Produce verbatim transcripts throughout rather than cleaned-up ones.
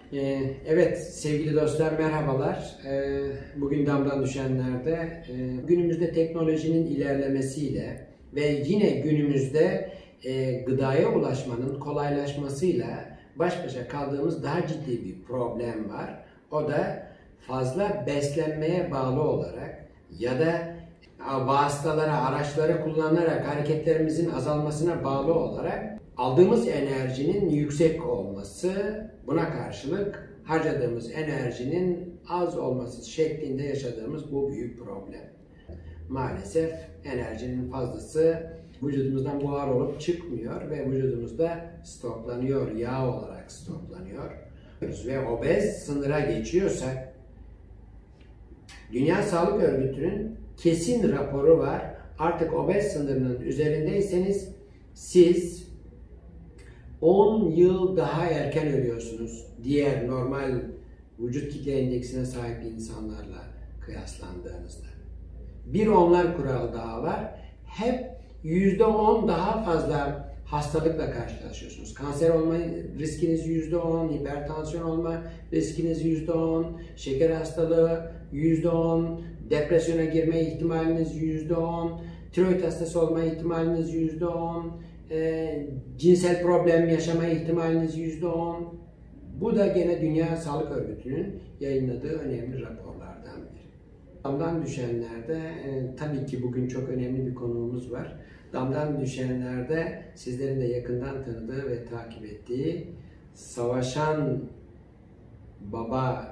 Ee, evet sevgili dostlar, merhabalar. Ee, bugün damdan düşenlerde e, günümüzde teknolojinin ilerlemesiyle ve yine günümüzde e, gıdaya ulaşmanın kolaylaşmasıyla baş başa kaldığımız daha ciddi bir problem var. O da fazla beslenmeye bağlı olarak ya da vasıtalara, araçları kullanarak hareketlerimizin azalmasına bağlı olarak aldığımız enerjinin yüksek olması, buna karşılık harcadığımız enerjinin az olması şeklinde yaşadığımız bu büyük problem. Maalesef enerjinin fazlası vücudumuzdan buhar olup çıkmıyor ve vücudumuzda stoklanıyor, yağ olarak stoklanıyor. Ve obez sınıra geçiyorsak, Dünya Sağlık Örgütü'nün kesin raporu var. Artık obez sınırının üzerindeyseniz siz on yıl daha erken ölüyorsunuz diğer normal vücut kitle endeksine sahip insanlarla kıyaslandığınızda. Bir onlar kural daha var. Hep yüzde on daha fazla hastalıkla karşılaşıyorsunuz. Kanser olma riskiniz yüzde on, hipertansiyon olma riskiniz yüzde on, şeker hastalığı yüzde on, depresyona girme ihtimaliniz yüzde on, tiroid hastası olma ihtimaliniz yüzde on, e, cinsel problem yaşama ihtimaliniz yüzde on. Bu da gene Dünya Sağlık Örgütü'nün yayınladığı önemli raporlardan biri. Damdan düşenlerde e, tabii ki bugün çok önemli bir konuğumuz var. Damdan düşenlerde sizlerin de yakından tanıdığı ve takip ettiği Savaşan Baba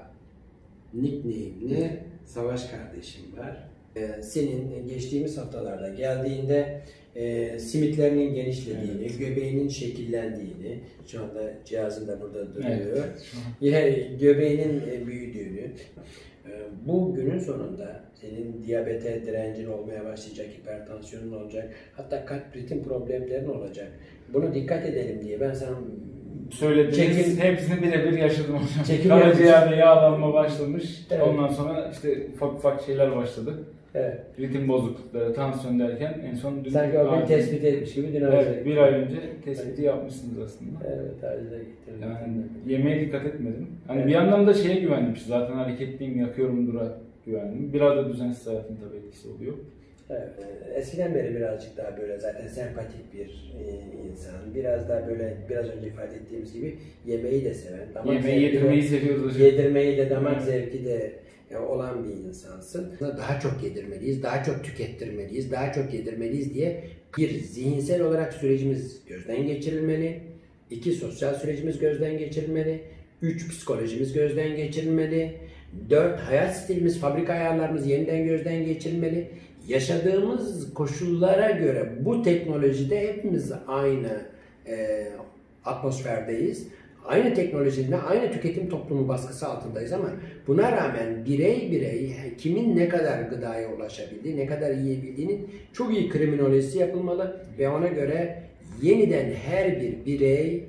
nickname'li Savaş kardeşim var. Ee, senin geçtiğimiz haftalarda geldiğinde e, simitlerinin genişlediğini, evet, göbeğinin şekillendiğini, şu anda cihazın da burada duruyor, evet, yani göbeğinin büyüdüğünü, e, bu günün sonunda senin diyabete direncin olmaya başlayacak, hipertansiyonun olacak, hatta kalp ritim problemlerin olacak. Bunu dikkat edelim diye ben sana söylediğiniz çekim, hepsini birebir yaşadım hocam. Çekim Karaciğerde yağlanma başlamış. Evet. Ondan sonra işte ufak ufak şeyler başladı. Evet. Ritim bozuklukları, tansiyon derken en son dün... Sanki o gün tespit etmiş gibi dün evet, bir ay önce tespiti evet. yapmışsınız aslında. Evet, acize getirdim. Yani yemeğe dikkat etmedim. Hani evet. Evet. Bir yandan da şeye güvendim. Zaten hareketliyim, yakıyorum dura güvendim. Biraz da düzensiz hayatın tabii etkisi oluyor. Evet. Eskiden beri birazcık daha böyle zaten sempatik bir insan, biraz daha böyle biraz önce ifade ettiğimiz gibi yemeği de seven, damak yemeği yedirmeyi de, seviyoruz hocam. Yedirmeyi de damak zevki de olan bir insansın. Daha çok yedirmeliyiz, daha çok tükettirmeliyiz, daha çok yedirmeliyiz diye bir zihinsel olarak sürecimiz gözden geçirilmeli, iki sosyal sürecimiz gözden geçirilmeli, üç psikolojimiz gözden geçirilmeli, dört hayat stilimiz, fabrika ayarlarımız yeniden gözden geçirilmeli. Yaşadığımız koşullara göre bu teknolojide hepimiz aynı e, atmosferdeyiz. Aynı teknolojinin, aynı tüketim toplumu baskısı altındayız ama buna rağmen birey birey kimin ne kadar gıdaya ulaşabildiği, ne kadar yiyebildiğinin çok iyi kriminolojisi yapılmalı ve ona göre yeniden her bir birey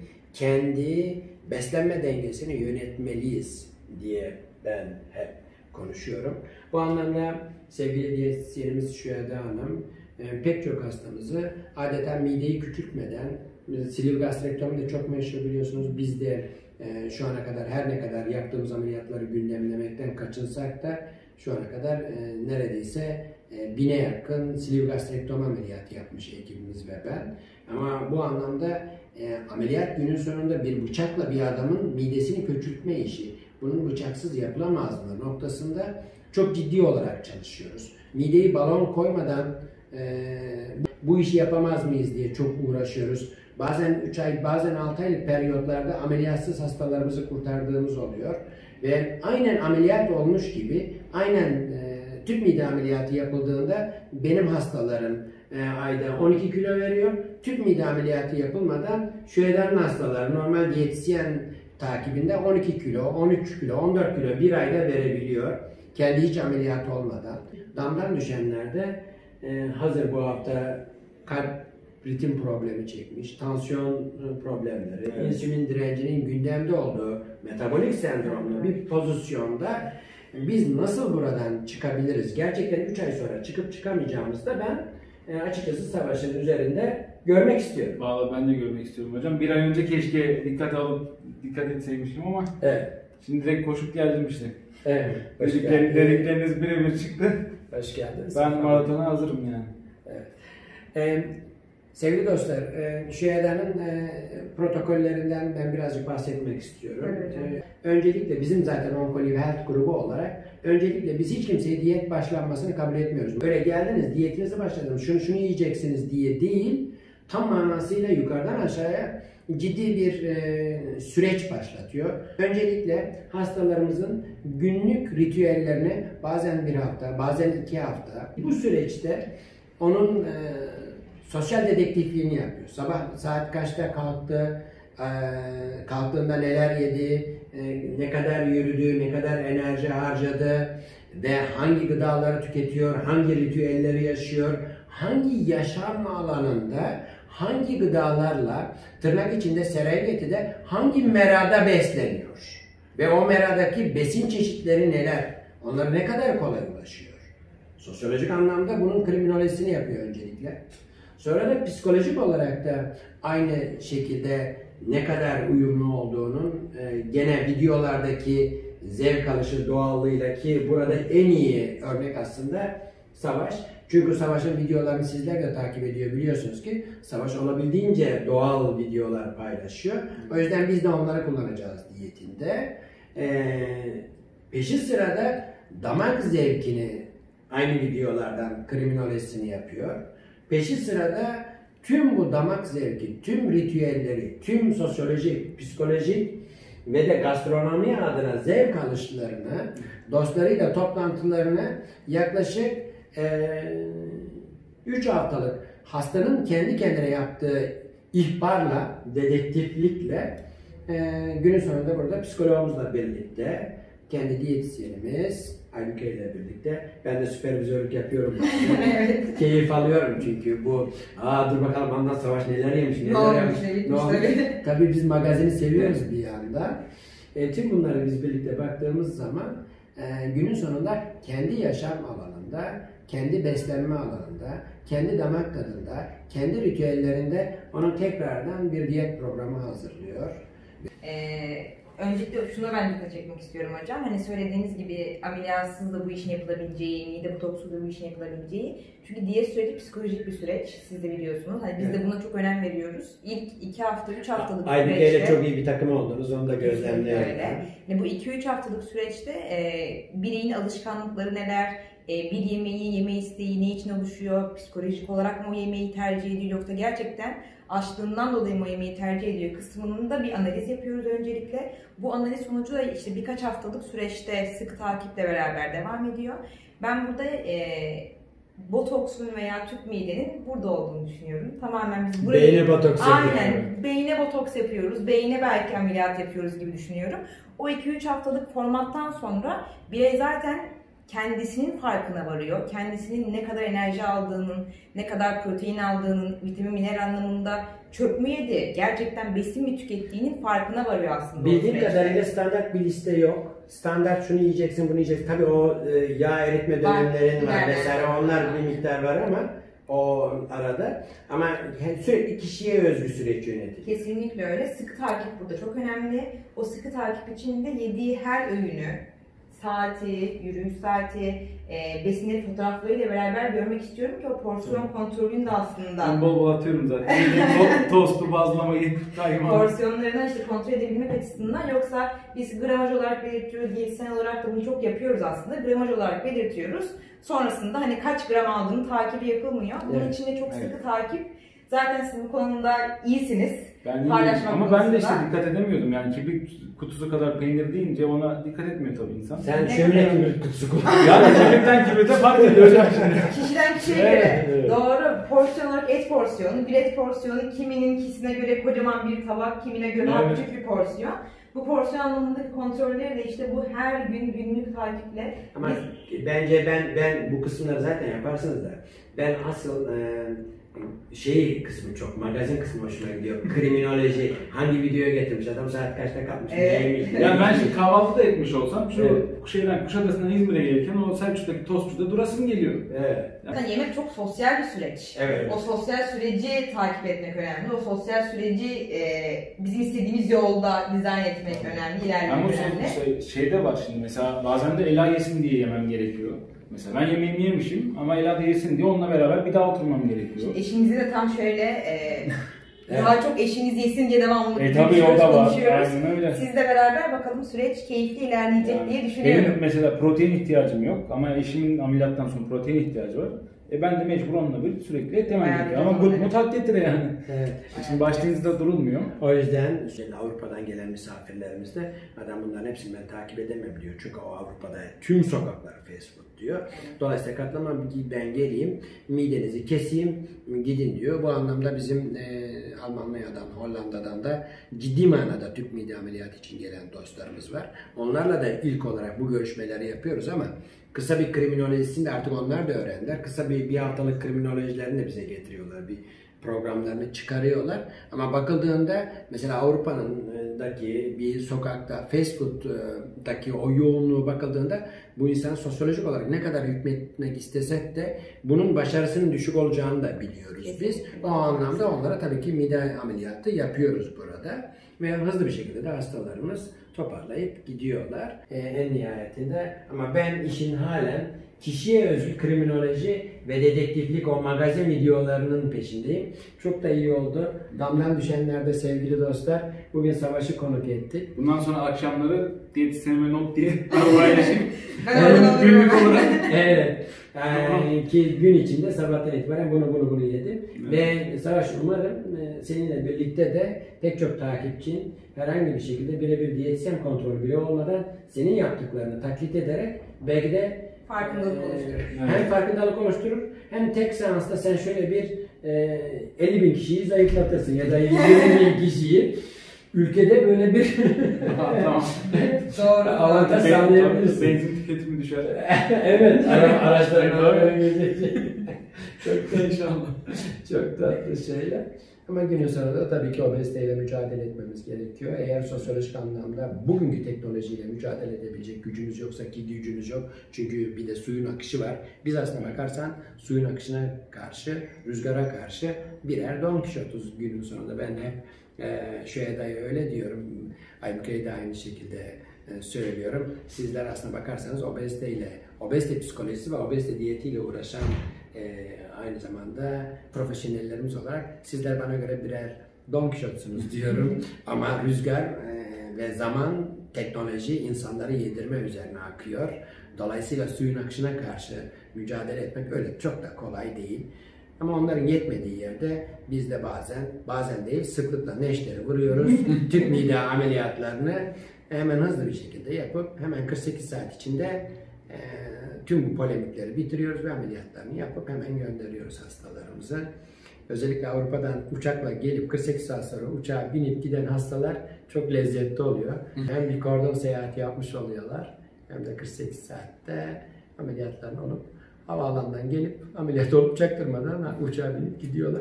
kendi beslenme dengesini yönetmeliyiz diye ben hep konuşuyorum. Bu anlamda sevgili diyetisyenimiz Şüheda Hanım e, pek çok hastamızı adeta mideyi küçültmeden, sleeve gastrektomi de çok meşhur biliyorsunuz, biz de e, şu ana kadar her ne kadar yaptığımız ameliyatları gündemlemekten kaçınsak da şu ana kadar e, neredeyse e, bine yakın sleeve gastrektomi ameliyatı yapmış ekibimiz ve ben. Ama bu anlamda e, ameliyat günün sonunda bir bıçakla bir adamın midesini küçültme işi, bunun bıçaksız yapılamaz mı noktasında çok ciddi olarak çalışıyoruz. Mideyi balon koymadan e, bu işi yapamaz mıyız diye çok uğraşıyoruz. Bazen üç ay, bazen altı aylık periyotlarda ameliyatsız hastalarımızı kurtardığımız oluyor. Ve aynen ameliyat olmuş gibi, aynen e, tüp mide ameliyatı yapıldığında benim hastalarım e, ayda on iki kilo veriyor. Tüp mide ameliyatı yapılmadan Şüheda'nın hastaları normal diyetisyen takibinde on iki kilo, on üç kilo, on dört kilo bir ayda verebiliyor. Kendi hiç ameliyat olmadan. Damdan düşenlerde e, hazır bu hafta kalp ritim problemi çekmiş, tansiyon problemleri, evet, insülin direncinin gündemde olduğu metabolik sendromlu bir pozisyonda biz nasıl buradan çıkabiliriz? Gerçekten üç ay sonra çıkıp çıkamayacağımızda ben e, açıkçası Savaş'ın üzerinde görmek istiyorum. Vallahi ben de görmek istiyorum hocam. Bir ay önce keşke dikkat alıp dikkat etseymişim ama Evet. şimdi direkt koşup geldim işte. Evet. Hoş Dedikler, geldiniz. dedikleriniz birebir çıktı. Hoş geldiniz. Ben maratona hazırım yani. Evet. Ee, sevgili dostlar, e, Şüheda'nın e, protokollerinden ben birazcık bahsetmek istiyorum. Evet, evet. Ee, öncelikle bizim zaten Oncolive Health grubu olarak öncelikle biz hiç kimseye diyet başlanmasını kabul etmiyoruz. Böyle geldiniz, diyetinizi başladınız, şunu şunu yiyeceksiniz diye değil, tam manasıyla yukarıdan aşağıya ciddi bir e, süreç başlatıyor. Öncelikle hastalarımızın günlük ritüellerini bazen bir hafta, bazen iki hafta bu süreçte onun e, sosyal dedektifliğini yapıyor. Sabah saat kaçta kalktı, e, kalktığında neler yedi, e, ne kadar yürüdü, ne kadar enerji harcadı ve hangi gıdaları tüketiyor, hangi ritüelleri yaşıyor, hangi yaşam alanında hangi gıdalarla tırnak içinde Serengeti'de hangi merada besleniyor ve o meradaki besin çeşitleri neler, onlara ne kadar kolay ulaşıyor. Sosyolojik anlamda bunun kriminolojisini yapıyor öncelikle. Sonra da psikolojik olarak da aynı şekilde ne kadar uyumlu olduğunun e, gene videolardaki zevk alışı doğallığıyla, ki burada en iyi örnek aslında Savaş. Çünkü Savaş'ın videolarını sizler de takip ediyor, biliyorsunuz ki Savaş olabildiğince doğal videolar paylaşıyor. O yüzden biz de onları kullanacağız diyetinde. Ee, peşi sırada damak zevkini aynı videolardan kriminolojisini yapıyor. Peşi sırada tüm bu damak zevki, tüm ritüelleri, tüm sosyolojik, psikolojik ve de gastronomi adına zevk alışlarını, dostlarıyla toplantılarını yaklaşık üç haftalık hastanın kendi kendine yaptığı ihbarla, dedektiflikle e, günün sonunda burada psikologumuzla birlikte, kendi diyetisyenimiz Aybüke ile birlikte, ben de süpervizörlük yapıyorum. Evet. Keyif alıyorum çünkü bu, aa dur bakalım anlat Savaş neler yemiş, neler Ne olmuş, yapmış, ne bitmiş ne olmuş. tabii. Tabii biz magazini seviyoruz bir yandan. E, tüm bunları biz birlikte baktığımız zaman e, günün sonunda kendi yaşam alanında, kendi beslenme alanında, kendi damak tadında, kendi ritüellerinde onun tekrardan bir diyet programı hazırlıyor. Ee, öncelikle şuna ben dikkat çekmek istiyorum hocam. Hani söylediğiniz gibi ameliyatsız da bu işin yapılabileceği, mide botoksuz da bu işin yapılabileceği. Çünkü diyet süreci psikolojik bir süreç. Siz de biliyorsunuz. Hani biz Evet. de buna çok önem veriyoruz. İlk iki hafta, üç haftalık Aybüke süreçte... ile çok iyi bir takım oldunuz, onu da gözlemleyelim. Öyle. Yani bu iki üç haftalık süreçte e, bireyin alışkanlıkları neler, e, bir yemeği, yeme isteği ne için oluşuyor, psikolojik olarak mı o yemeği tercih ediyor yoksa gerçekten açlığından dolayı mı o yemeği tercih ediyor kısmının da bir analiz yapıyoruz öncelikle. Bu analiz sonucu da işte birkaç haftalık süreçte sıkı takiple beraber devam ediyor. Ben burada e, botoksun veya tüp midenin burada olduğunu düşünüyorum. Tamamen biz buraya... Beyne botoks yapıyoruz. Aynen. Beyne botoks yapıyoruz. Beyne belki ameliyat yapıyoruz gibi düşünüyorum. O iki üç haftalık formattan sonra birey zaten kendisinin farkına varıyor. Kendisinin ne kadar enerji aldığının, ne kadar protein aldığının, vitamin mineral anlamında çöp mü yedi, gerçekten besin mi tükettiğinin farkına varıyor aslında. Bildiğim kadarıyla standart bir liste yok. Standart şunu yiyeceksin, bunu yiyeceksin. Tabii o e, yağ eritme dönemlerin var, var vesaire, onlar bir miktar var ama o arada. Ama sürekli kişiye özgü süreç yönetilir. Kesinlikle öyle. Sıkı takip burada çok önemli. O sıkı takip içinde yediği her öğünü, saati, yürüyüş saati, e, besinleri fotoğraflarıyla beraber görmek istiyorum ki o porsiyon kontrolünü de aslında... Ben bol bol atıyorum zaten. to tostu, bazlamayı, kaymağı. Porsiyonlarını işte kontrol edebilmek açısından, yoksa biz gramaj olarak belirtiyoruz, diyetisyen olarak da bunu çok yapıyoruz aslında. Gramaj olarak belirtiyoruz. Sonrasında hani kaç gram aldığını takibi yapılmıyor. Bunun Evet. için de çok sıkı Evet. takip. Zaten siz bu konuda iyisiniz. Ben Paylaşmak ama ben de işte konusunda. dikkat edemiyordum yani kibrit kutusu kadar peynir deyince ona dikkat etmiyor tabii insan. Sen Ne şöyle kadar? kibrit kutusu kullan. Yani kibritten kibrite fark ediyor hocam şimdi. Kişiden kişiye Evet, göre. evet. Doğru. Porsiyon olarak et porsiyonu, bilet porsiyonu, kiminin kişisine göre kocaman bir tabak, kimine göre Evet. küçük bir porsiyon. Bu porsiyon anlamındaki kontrolleri de işte bu her gün günlük takiple. Ama bence ben ben bu kısımları zaten yaparsınız da ben asıl e, şey kısmı çok, magazin kısmı hoşuma gidiyor. Kriminoloji, hangi videoya getirmiş adam, saat kaçta kalkmış, Evet. neymiş. Yani ben şimdi kahvaltı da etmiş olsam şu Evet. şeyden Kuşadası'ndan İzmir'e gelirken o Selçuk'taki tostçuda durasım geliyor. Evet. Zaten yemek çok sosyal bir süreç. Evet. O sosyal süreci takip etmek önemli. O sosyal süreci e, bizim istediğimiz yolda dizayn etmek önemli, ilerlemek Ama önemli. şey, şeyde var şimdi mesela bazen de Ela yesin diye yemem gerekiyor. Mesela ben yemeğimi yemişim ama Ela da yesin diye onunla beraber bir daha oturmam gerekiyor. Şimdi eşinizi de tam şöyle e, Evet. daha çok eşiniz yesin diye devamlı E tabii o konuşuyoruz, da var. konuşuyoruz. Aynen öyle. Sizle beraber bakalım süreç keyifli ilerleyecek Yani diye düşünüyorum. benim mesela protein ihtiyacım yok ama eşimin ameliyattan sonra protein ihtiyacı var. E ben de mecbur onunla bir sürekli et yemem Bayağı gerekiyor. bir Ama zaman, gut mu taklit yani. Evet. Şimdi başlığınızda durulmuyor. O yüzden şimdi Avrupa'dan gelen misafirlerimiz de adam bunların hepsini ben takip edemem diyor. Çünkü o Avrupa'da tüm sokaklar fast food diyor. Dolayısıyla katlamam, ben geleyim, midenizi keseyim, gidin diyor. Bu anlamda bizim e, Almanya'dan, Hollanda'dan da ciddi manada tüp mide ameliyatı için gelen dostlarımız var. Onlarla da ilk olarak bu görüşmeleri yapıyoruz ama kısa bir kriminolojisini de artık onlar da öğrendiler. Kısa bir, bir haftalık kriminolojilerini de bize getiriyorlar. Bir programlarını çıkarıyorlar. Ama bakıldığında mesela Avrupa'daki bir sokakta, fast food'daki o yoğunluğu bakıldığında bu insan sosyolojik olarak ne kadar hükmetmek istesek de bunun başarısının düşük olacağını da biliyoruz biz. O anlamda onlara tabii ki mide ameliyatı yapıyoruz burada. Ve hızlı bir şekilde de hastalarımız toparlayıp gidiyorlar. Ee, en nihayetinde ama ben işin halen kişiye özgü kriminoloji ve dedektiflik o magazin videolarının peşindeyim. Çok da iyi oldu. Damdan düşenlerde sevgili dostlar, bugün Savaş'ı konuk ettik. Bundan sonra akşamları diyetisyenime not diye paylaşayım. Ben Günlük olarak. Evet. Yani ki gün içinde sabahtan itibaren bunu bunu bunu yedim. Evet. Ve Savaş, umarım e, seninle birlikte de pek çok takipçin herhangi bir şekilde birebir diyetisyen kontrolü bile olmadan senin yaptıklarını taklit ederek belki de farkındalık e, oluşturur. hem farkındalık oluşturur hem tek seansta sen şöyle bir e, elli bin kişiyi zayıflatırsın ya da yirmi bin kişiyi ülkede böyle bir Tamam. Doğru. avantaj Ben- sağlayabilirsin. Benzin tüketimi düşer. Evet, ara, araçların arabaların gezecek. Çok da inşallah. Çok tatlı şeyler. Ama günün sonunda da tabii ki obeziteyle mücadele etmemiz gerekiyor. Eğer sosyolojik anlamda bugünkü teknolojiyle mücadele edebilecek gücümüz yoksa, ki gücümüz yok. Çünkü bir de suyun akışı var. Biz aslına bakarsan suyun akışına karşı, rüzgara karşı birer Don Kişot'uz günün sonunda. Ben hep e, Şüheda'ya öyle diyorum. Aybüke'ye de aynı şekilde e, söylüyorum. Sizler aslına bakarsanız obeziteyle, obezite psikolojisi ve obezite diyetiyle uğraşan e, aynı zamanda profesyonellerimiz olarak sizler bana göre birer Don Kişot'sunuz diyorum. Ama rüzgar e, ve zaman, teknoloji insanları yedirme üzerine akıyor. Dolayısıyla suyun akışına karşı mücadele etmek öyle çok da kolay değil. Ama onların yetmediği yerde biz de bazen, bazen değil sıklıkla neşteri vuruyoruz. Tüp mide ameliyatlarını hemen hızlı bir şekilde yapıp hemen kırk sekiz saat içinde e, tüm bu polemikleri bitiriyoruz ve ameliyatlarını yapıp hemen gönderiyoruz hastalarımızı. Özellikle Avrupa'dan uçakla gelip kırk sekiz saat sonra uçağa binip giden hastalar çok lezzetli oluyor. Hem bir kordon seyahati yapmış oluyorlar hem de kırk sekiz saatte ameliyatlarını olup havaalanından gelip ameliyat olup çaktırmadan uçağa binip gidiyorlar.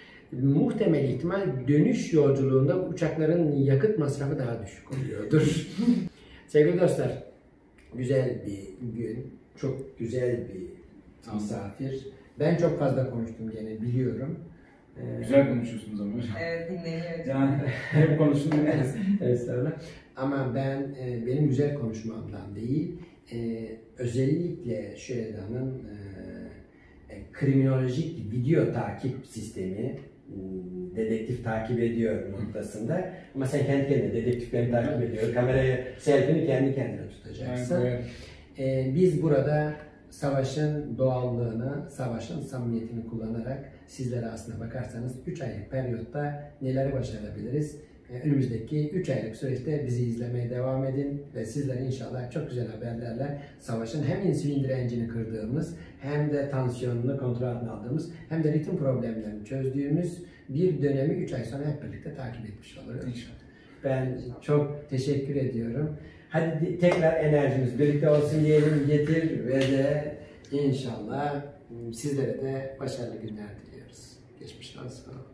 Muhtemel ihtimal dönüş yolculuğunda uçakların yakıt masrafı daha düşük oluyordur. Sevgili dostlar, güzel bir gün, çok güzel bir misafir. Ben çok fazla konuştum gene biliyorum. Ee, Güzel konuşuyorsunuz ama. Evet, dinleniyor. Yani hep konuşun dinleriz. Estağfurullah. Ama ben e, benim güzel konuşmamdan değil, e, özellikle Şüheda'nın e, e, kriminolojik video takip sistemi, dedektif takip ediyor noktasında. Ama sen kendi kendine dedektiflerini takip ediyor. Kamerayı, selfie'ni kendi kendine tutacaksın. Evet, Ee, biz burada savaşın doğallığını, savaşın samimiyetini kullanarak sizlere aslına bakarsanız üç aylık periyotta neleri başarabiliriz? Ee, önümüzdeki üç aylık süreçte bizi izlemeye devam edin ve sizlere inşallah çok güzel haberlerle savaşın hem insülin direncini kırdığımız hem de tansiyonunu kontrol altına aldığımız hem de ritim problemlerini çözdüğümüz bir dönemi üç ay sonra hep birlikte takip etmiş oluruz. İnşallah. Ben çok teşekkür ediyorum. Hadi tekrar enerjimiz birlikte olsun diyelim, getir ve de inşallah sizlere de başarılı günler diliyoruz. Geçmiş lazım.